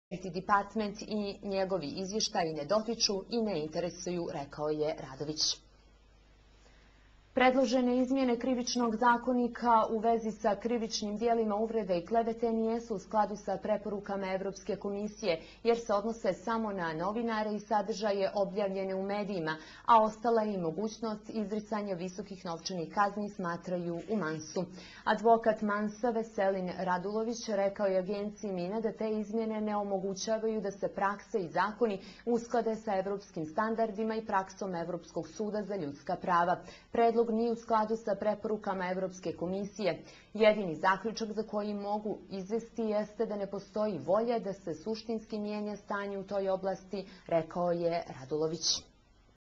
Department i njegovi izvještaji ne dotiču i ne interesuju, rekao je Radović. Predložene izmjene krivičnog zakonika u vezi sa krivičnim dijelima uvrede i klevete nijesu u skladu sa preporukama Evropske komisije, jer se odnose samo na novinare i sadržaje objavljene u medijima, a ostala je i mogućnost izricanja visokih novčanih kazni, smatraju u Mansu. Advokat Mansa Veselin Radulović rekao je agenciji MINA da te izmjene ne omogućavaju da se prakse i zakoni usklade sa evropskim standardima i praksom Evropskog suda za ljudska prava. Predlog nije u skladu sa preporukama Evropske komisije. Jedini zaključak za koji mogu izvesti jeste da ne postoji volja da se suštinski mijenja stanje u toj oblasti, rekao je Radulović.